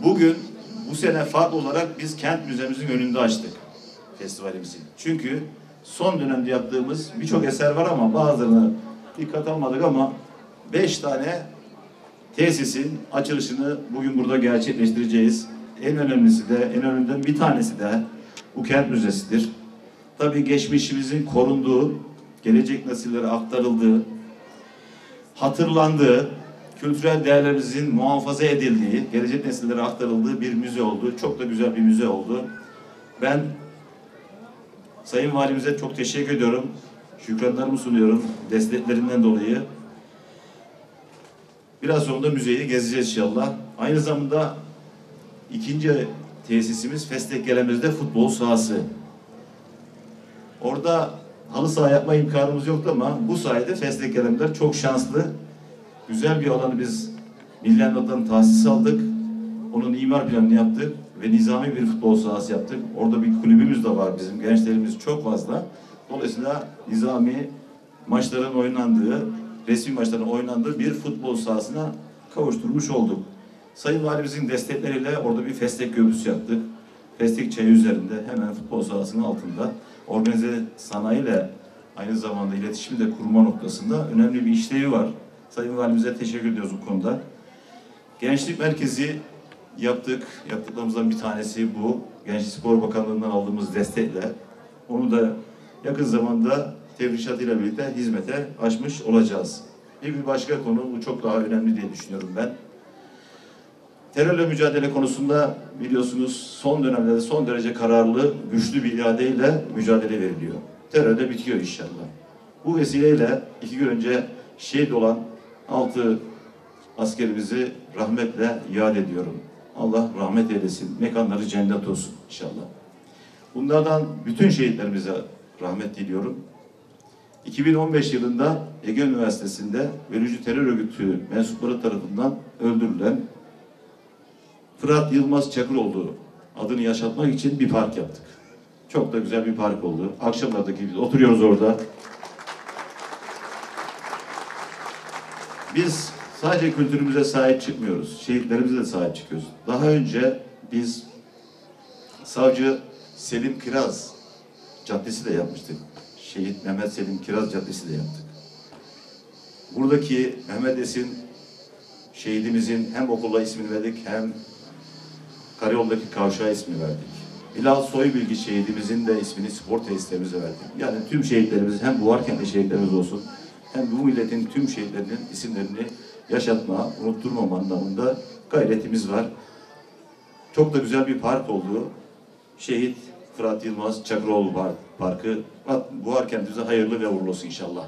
Bugün bu sene farklı olarak biz kent müzemizin önünde açtık festivalimizi. Çünkü son dönemde yaptığımız birçok eser var ama bazılarını dikkat almadık ama 5 tane tesisin açılışını bugün burada gerçekleştireceğiz. En önemlisi de, en önemliden bir tanesi de bu kent müzesidir. Tabii geçmişimizin korunduğu, gelecek nesillere aktarıldığı, hatırlandığı, kültürel değerlerimizin muhafaza edildiği, gelecek nesillere aktarıldığı bir müze oldu. Çok da güzel bir müze oldu. Ben Sayın Valimize çok teşekkür ediyorum. Şükranlarımı sunuyorum desteklerinden dolayı. Biraz sonra da müzeyi gezeceğiz inşallah. Aynı zamanda ikinci tesisimiz Festeklerimizde futbol sahası. Orada halı saha yapma imkanımız yoktu ama bu sayede Festeklerimler çok şanslı. Güzel bir alanı biz Milli Emlak'tan tahsis aldık. Onun imar planını yaptık ve nizami bir futbol sahası yaptık. Orada bir kulübümüz de var bizim. Gençlerimiz çok fazla. Dolayısıyla nizami maçların oynandığı, resmi maçların oynandığı bir futbol sahasına kavuşturmuş olduk. Sayın Valimizin destekleriyle orada bir Festek köprüsü yaptık. Festek çayı üzerinde hemen futbol sahasının altında organize sanayiyle aynı zamanda iletişimi de kurma noktasında önemli bir işlevi var. Sayın Valimize teşekkür ediyoruz bu konuda. Gençlik merkezi yaptık. Yaptıklarımızdan bir tanesi bu. Gençlik Spor Bakanlığı'ndan aldığımız destekle. Onu da yakın zamanda tefrişatıyla birlikte hizmete açmış olacağız. Bir başka konu, bu çok daha önemli diye düşünüyorum ben. Terörle mücadele konusunda biliyorsunuz son dönemlerde son derece kararlı, güçlü bir iradeyle mücadele veriliyor. Terör de bitiyor inşallah. Bu vesileyle 2 gün önce şehit olan 6 askerimizi rahmetle yad ediyorum. Allah rahmet eylesin, mekanları cennet olsun inşallah. Bunlardan bütün şehitlerimize rahmet diliyorum. 2015 yılında Ege Üniversitesi'nde bölücü terör örgütü mensupları tarafından öldürülen Fırat Yılmaz Çakıroğlu adını yaşatmak için bir park yaptık. Çok da güzel bir park oldu. Akşamlardaki biz oturuyoruz orada. Biz sadece kültürümüze sahip çıkmıyoruz. Şehitlerimize de sahip çıkıyoruz. Daha önce biz Savcı Selim Kiraz Caddesi de yapmıştık. Şehit Mehmet Selim Kiraz Caddesi de yaptık. Buradaki Mehmet Esin şehidimizin hem okula ismini verdik hem Karayol'daki kavşağa ismini verdik. Bilal Soybilgi şehidimizin de ismini spor tesislerimize verdik. Yani tüm şehitlerimiz hem Buharkent'te şehitlerimiz olsun hem bu milletin tüm şehitlerinin isimlerini yaşatma, unutturmama anlamında gayretimiz var. Çok da güzel bir park oldu. Şehit Fırat Yılmaz Çakıroğlu Parkı. Buharkent'imize hayırlı ve uğurlu olsun inşallah.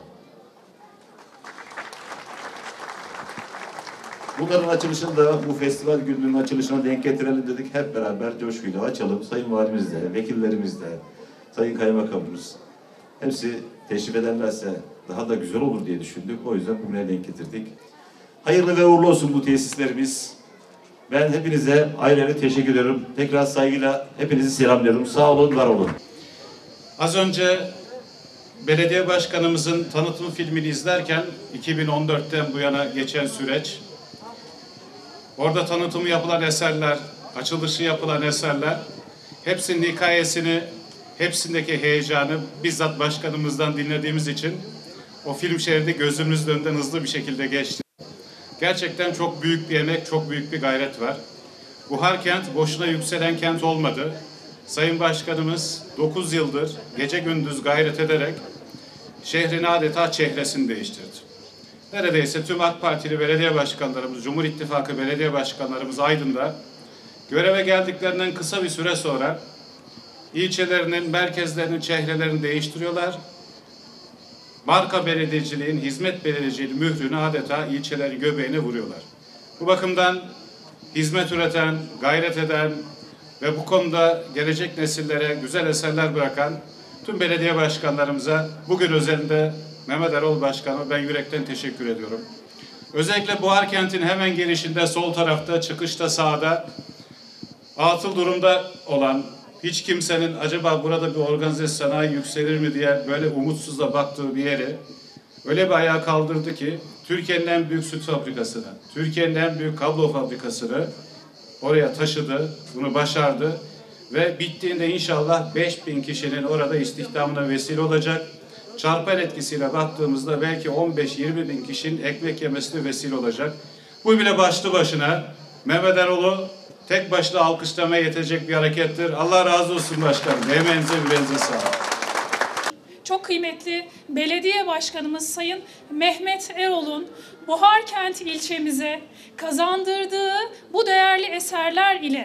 Bunların açılışını da bu festival gününün açılışına denk getirelim dedik. Hep beraber coşkuyla açalım. Sayın Valimiz de, vekillerimiz de, Sayın Kaymakamımız hepsi teşrif ederlerse daha da güzel olur diye düşündük. O yüzden bugüne denk getirdik. Hayırlı ve uğurlu olsun bu tesislerimiz. Ben hepinize ayrı ayrı teşekkür ediyorum. Tekrar saygıyla hepinizi selamlıyorum. Sağ olun, var olun. Az önce belediye başkanımızın tanıtım filmini izlerken 2014'ten bu yana geçen süreç, orada tanıtımı yapılan eserler, açılışı yapılan eserler, hepsinin hikayesini, hepsindeki heyecanı bizzat başkanımızdan dinlediğimiz için o film şeridi gözümüzün önünden hızlı bir şekilde geçti. Gerçekten çok büyük bir emek, çok büyük bir gayret var. Buharkent boşuna yükselen kent olmadı. Sayın Başkanımız 9 yıldır gece gündüz gayret ederek şehrin adeta çehresini değiştirdi. Neredeyse tüm AK Partili belediye başkanlarımız, Cumhur İttifakı belediye başkanlarımız Aydın'da göreve geldiklerinden kısa bir süre sonra ilçelerinin, merkezlerinin çehrelerini değiştiriyorlar. Marka belediyeciliğin, hizmet belediyeciliği mührünü adeta ilçelerin göbeğine vuruyorlar. Bu bakımdan hizmet üreten, gayret eden ve bu konuda gelecek nesillere güzel eserler bırakan tüm belediye başkanlarımıza bugün özelinde Mehmet Erol Başkan'a ben yürekten teşekkür ediyorum. Özellikle Buharkent'in hemen girişinde sol tarafta, çıkışta sağda atıl durumda olan, hiç kimsenin acaba burada bir organize sanayi yükselir mi diye böyle umutsuzla baktığı bir yeri öyle bir ayağa kaldırdı ki Türkiye'nin en büyük süt fabrikasını, Türkiye'nin en büyük kablo fabrikasını oraya taşıdı, bunu başardı ve bittiğinde inşallah 5.000 kişinin orada istihdamına vesile olacak. Çarpan etkisiyle baktığımızda belki 15-20 bin kişinin ekmek yemesine vesile olacak. Bu bile başlı başına Mehmet Erol'u tek başına alkışlamaya yetecek bir harekettir. Allah razı olsun başkanım. Emeğinize, yüreğinize sağlık. Çok kıymetli belediye başkanımız Sayın Mehmet Erol'un Buharkent ilçemize kazandırdığı bu değerli eserler ile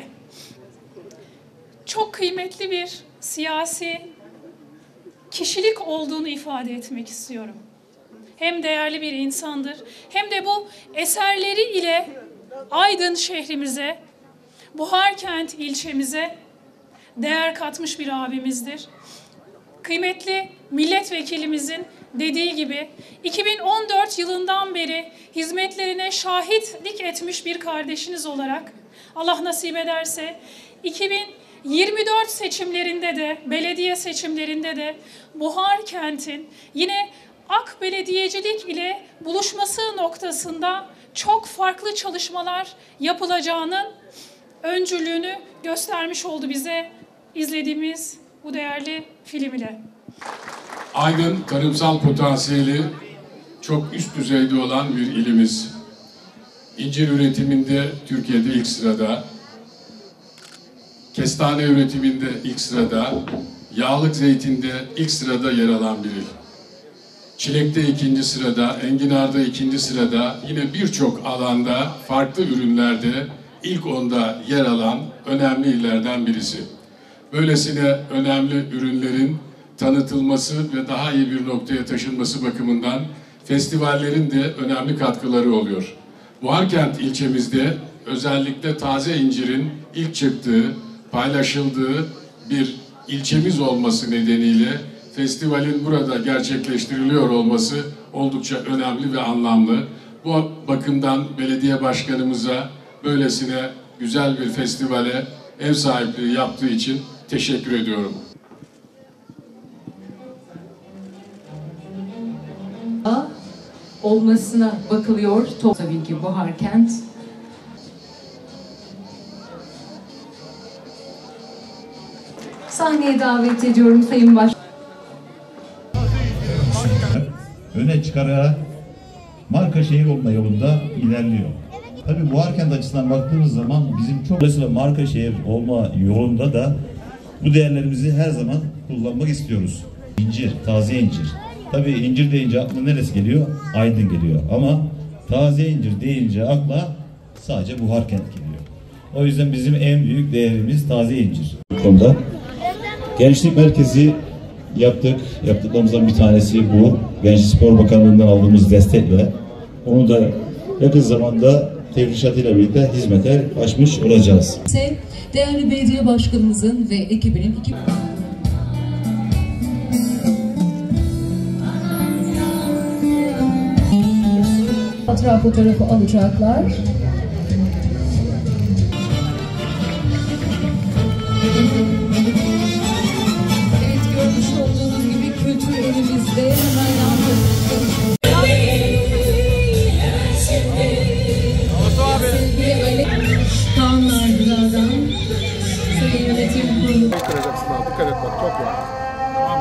çok kıymetli bir siyasi kişilik olduğunu ifade etmek istiyorum. Hem değerli bir insandır, hem de bu eserleri ile Aydın şehrimize, Buharkent ilçemize değer katmış bir abimizdir. Kıymetli milletvekilimizin dediği gibi 2014 yılından beri hizmetlerine şahitlik etmiş bir kardeşiniz olarak Allah nasip ederse 2024 seçimlerinde de, belediye seçimlerinde de Buharkent'in yine AK Belediyecilik ile buluşması noktasında çok farklı çalışmalar yapılacağının öncülüğünü göstermiş oldu bize izlediğimiz bu değerli film ile. Aydın tarımsal potansiyeli çok üst düzeyde olan bir ilimiz. İncir üretiminde Türkiye'de ilk sırada, kestane üretiminde ilk sırada, yağlık zeytinde ilk sırada yer alan bir il. Çilekte ikinci sırada, enginarda ikinci sırada, yine birçok alanda, farklı ürünlerde ilk 10'da yer alan önemli illerden birisi. Böylesine önemli ürünlerin tanıtılması ve daha iyi bir noktaya taşınması bakımından festivallerin de önemli katkıları oluyor. Buharkent ilçemizde özellikle taze incirin ilk çıktığı, paylaşıldığı bir ilçemiz olması nedeniyle festivalin burada gerçekleştiriliyor olması oldukça önemli ve anlamlı. Bu bakımdan belediye başkanımıza böylesine güzel bir festivale ev sahipliği yaptığı için teşekkür ediyorum. Olmasına bakılıyor. Tabii ki Buharkent. Sahneye davet ediyorum Sayın Başkan. Öne çıkararak marka şehir olma yolunda ilerliyor. Tabii Buharkent açısından baktığımız zaman bizim çok dolayısıyla marka şehir olma yolunda da bu değerlerimizi her zaman kullanmak istiyoruz. İncir, taze incir. Tabii incir deyince aklına neresi geliyor? Aydın geliyor. Ama taze incir deyince akla sadece Buharkent geliyor. O yüzden bizim en büyük değerimiz taze incir. Bu konuda gençlik merkezi yaptık. Yaptıklarımızdan bir tanesi bu. Gençlik Spor Bakanlığı'ndan aldığımız destekle onu da yakın zamanda tefrişatıyla birlikte hizmete açmış olacağız. Değerli belediye başkanımızın ve ekibinin hatıra fotoğrafı alacaklar. Evet, görmüş olduğunuz gibi kültür elimizde hemen yandı. Sevgili Ali Kaan Nargılar'dan Sayın Yönetim Kurulu. Dikkat et bak, çok var.